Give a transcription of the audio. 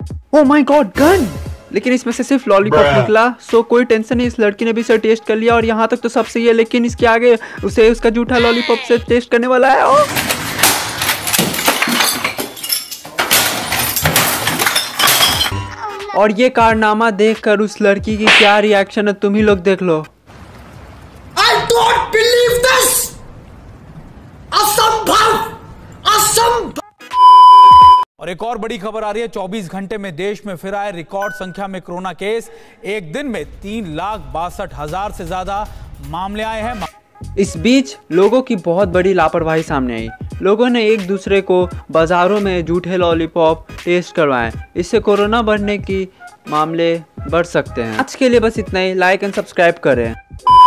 Oh my God, gun! लेकिन इसमें से सिर्फ लॉलीपॉप निकला। सो कोई टेंशन नहीं, इस लड़की ने भी इसे टेस्ट कर लिया और यहाँ तक तो सब सही है, लेकिन इसके आगे उसे उसका जूठा लॉलीपॉप से टेस्ट करने वाला है। ओ! और ये कारनामा देखकर उस लड़की की क्या रिएक्शन है तुम ही लोग देख लो। I don't believe this! असंभव! असंभव! और एक और बड़ी खबर आ रही है। 24 घंटे में देश में फिर आए रिकॉर्ड संख्या में कोरोना केस। एक दिन में 3,62,000 से ज्यादा मामले आए हैं। इस बीच लोगों की बहुत बड़ी लापरवाही सामने आई। लोगों ने एक दूसरे को बाजारों में जूठे लॉलीपॉप टेस्ट करवाएं। इससे कोरोना बढ़ने की मामले बढ़ सकते हैं। आज के लिए बस इतना ही। लाइक एंड सब्सक्राइब करें।